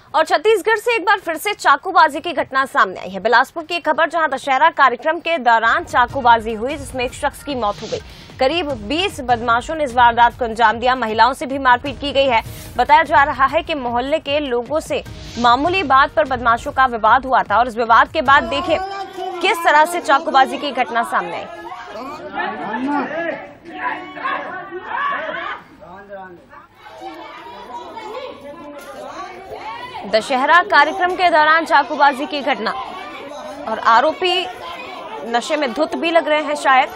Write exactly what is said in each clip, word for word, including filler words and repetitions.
और छत्तीसगढ़ से एक बार फिर से चाकूबाजी की घटना सामने आई है। बिलासपुर की एक खबर, जहां दशहरा कार्यक्रम के दौरान चाकूबाजी हुई, जिसमें एक शख्स की मौत हो गई। करीब बीस बदमाशों ने इस वारदात को अंजाम दिया। महिलाओं से भी मारपीट की गई है। बताया जा रहा है कि मोहल्ले के लोगों से मामूली बात पर बदमाशों का विवाद हुआ था और इस विवाद के बाद देखिए किस तरह से चाकूबाजी की घटना सामने आई। दशहरा कार्यक्रम के दौरान चाकूबाजी की घटना और आरोपी नशे में धुत भी लग रहे हैं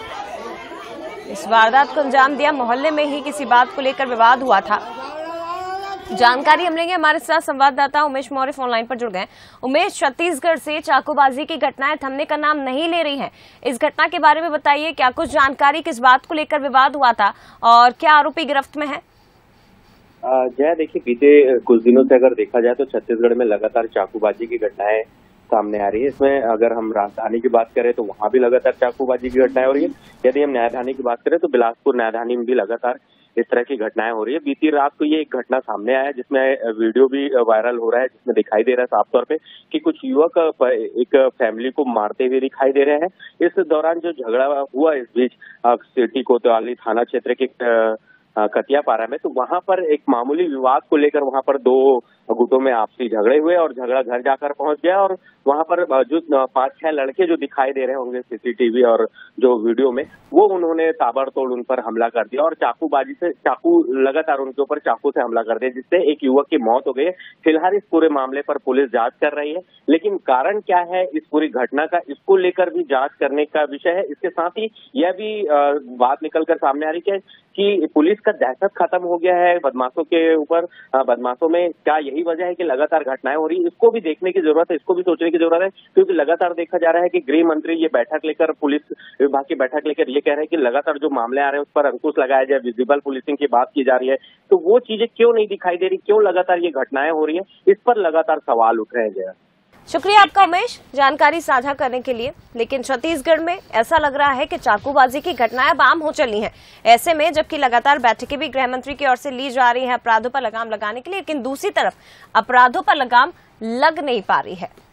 शायद। इस वारदात को अंजाम दिया, मोहल्ले में ही किसी बात को लेकर विवाद हुआ था। जानकारी हम लेंगे, हमारे साथ संवाददाता उमेश मौर्य फोन लाइन पर जुड़ गए। उमेश, छत्तीसगढ़ से चाकूबाजी की घटनाएं थमने का नाम नहीं ले रही हैं। इस घटना के बारे में बताइए, क्या कुछ जानकारी, किस बात को लेकर विवाद हुआ था और क्या आरोपी गिरफ्त में है? जय, देखिए बीते कुछ दिनों से अगर देखा जाए तो छत्तीसगढ़ में लगातार चाकूबाजी की घटनाएं सामने आ रही है। इसमें अगर हम राजधानी की बात करें तो वहां भी लगातार चाकूबाजी की घटनाएं हो रही है। यदि हम न्यायधानी की बात करें तो बिलासपुर न्यायधानी में भी लगातार इस तरह की घटनाएं हो रही है। बीती रात को ये एक घटना सामने आया जिसमें वीडियो भी वायरल हो रहा है, जिसमें दिखाई दे रहा है साफ तौर पे कि कुछ युवक एक फैमिली को मारते हुए दिखाई दे रहे हैं। इस दौरान जो झगड़ा हुआ इस बीच सिटी कोतवाली थाना क्षेत्र के कतियापारा में, तो वहां पर एक मामूली विवाद को लेकर वहां पर दो गुटों में आपसी झगड़े हुए और झगड़ा घर जाकर पहुंच गया और वहां पर जो पांच छह लड़के जो दिखाई दे रहे होंगे सीसीटीवी और जो वीडियो में, वो उन्होंने ताबड़तोड़ उन पर हमला कर दिया और चाकूबाजी से चाकू लगातार उनके ऊपर चाकू से हमला कर दिया, जिससे एक युवक की मौत हो गई है। फिलहाल इस पूरे मामले पर पुलिस जांच कर रही है, लेकिन कारण क्या है इस पूरी घटना का, इसको लेकर भी जांच करने का विषय है। इसके साथ ही यह भी बात निकलकर सामने आ रही है कि पुलिस का दहशत खत्म हो गया है बदमाशों के ऊपर। बदमाशों में क्या यही वजह है कि लगातार घटनाएं हो रही है? इसको भी देखने की जरूरत है, इसको भी सोचने की जरूरत है, क्योंकि लगातार देखा जा रहा है कि गृह मंत्री ये बैठक लेकर, पुलिस विभाग की बैठक लेकर ये कह रहे हैं कि लगातार जो मामले आ रहे हैं उस पर अंकुश लगाया जाए, विजिबल पुलिसिंग की बात की जा रही है। तो वो चीजें क्यों नहीं दिखाई दे रही, क्यों लगातार ये घटनाएं हो रही है, इस पर लगातार सवाल उठ रहे हैं। शुक्रिया आपका उमेश, जानकारी साझा करने के लिए। लेकिन छत्तीसगढ़ में ऐसा लग रहा है कि चाकूबाजी की घटनाएं अब आम हो चली हैं। ऐसे में जबकि लगातार बैठकें भी गृह मंत्री की ओर से ली जा रही हैं अपराधों पर लगाम लगाने के लिए, लेकिन दूसरी तरफ अपराधों पर लगाम लग नहीं पा रही है।